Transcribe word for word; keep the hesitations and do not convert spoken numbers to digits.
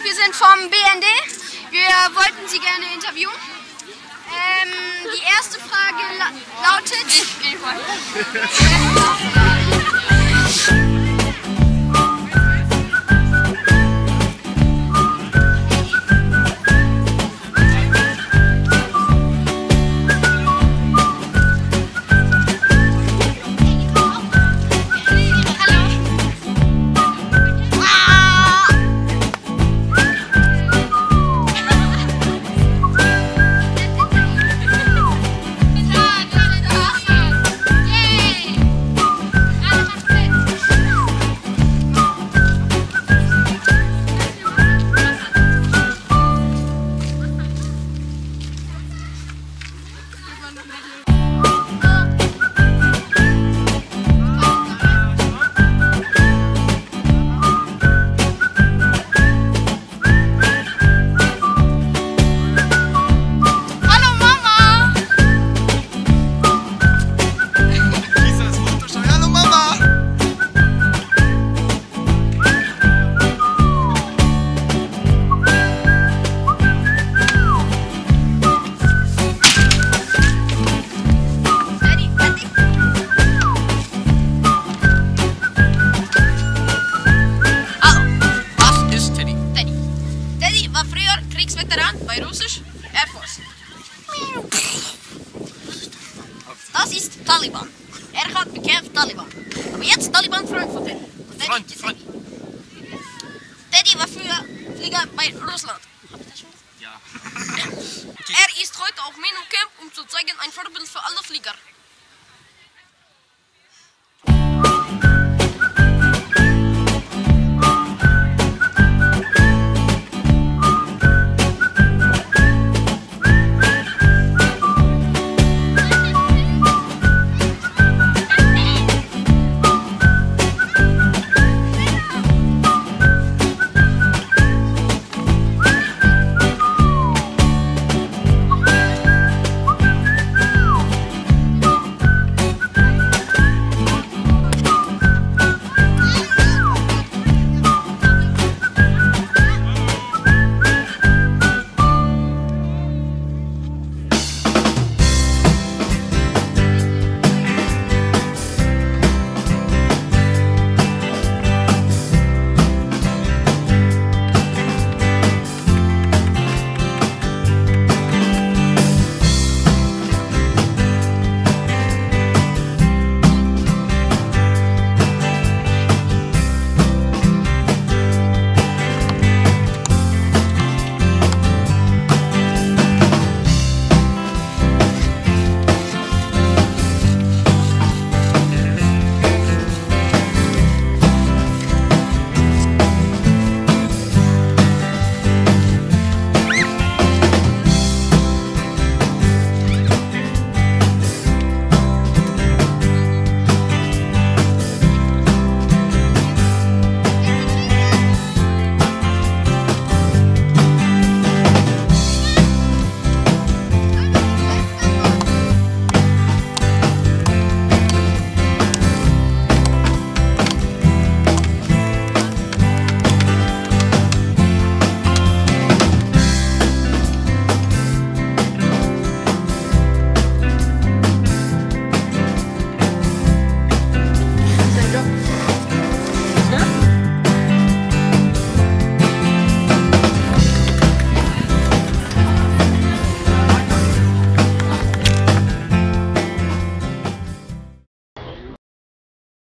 wir sind vom B N D. Wir wollten Sie gerne interviewen. Ähm, die erste Frage la lautet... Ich gehe mal. Kriegsveteran bei Russisch Air Force. Das ist Taliban. Er hat bekämpft Taliban. Aber jetzt Taliban Freund von Teddy. Freund, Freund. Teddy war früher Flieger bei Russland. Ja. Er ist heute auf meinem Camp, um zu zeigen, ein Vorbild für alle Flieger.